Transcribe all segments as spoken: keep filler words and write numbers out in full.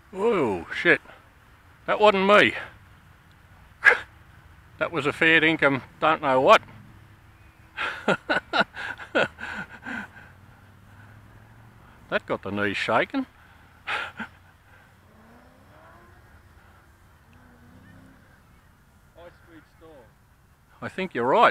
Oh shit, that wasn't me. That was a fair dinkum, don't know what. That got the knees shaking. High speed storm. I think you're right.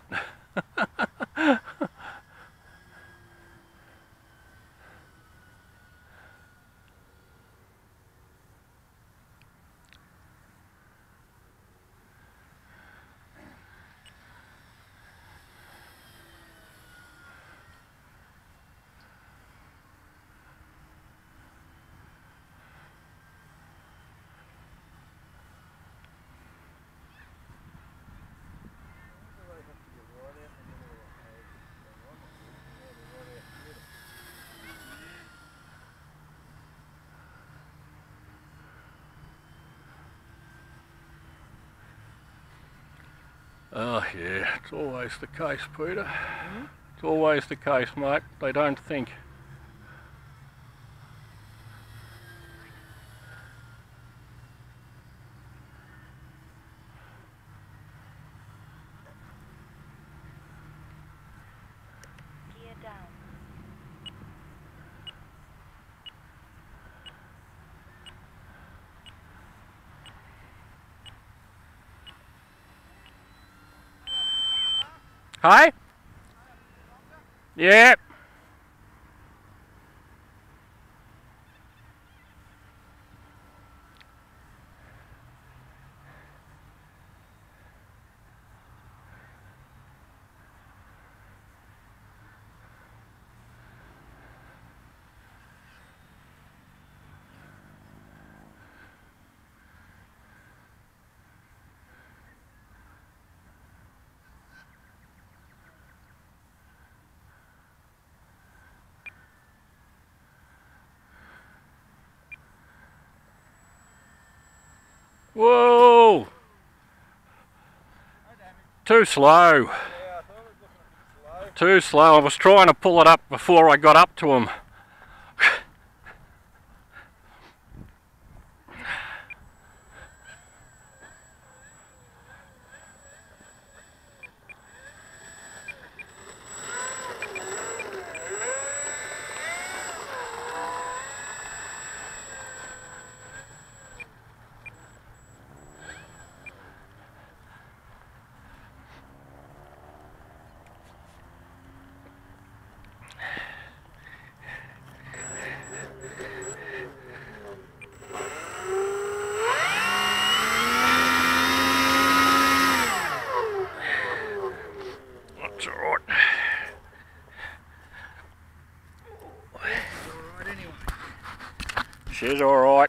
Oh yeah, it's always the case, Peter. Mm-hmm. It's always the case, mate. They don't think. Gear down. Hi? Yeah. Whoa! Too slow. Yeah, I thought it was looking a bit slow. Too slow. I was trying to pull it up before I got up to him. That's alright. Alright anyway. She's alright.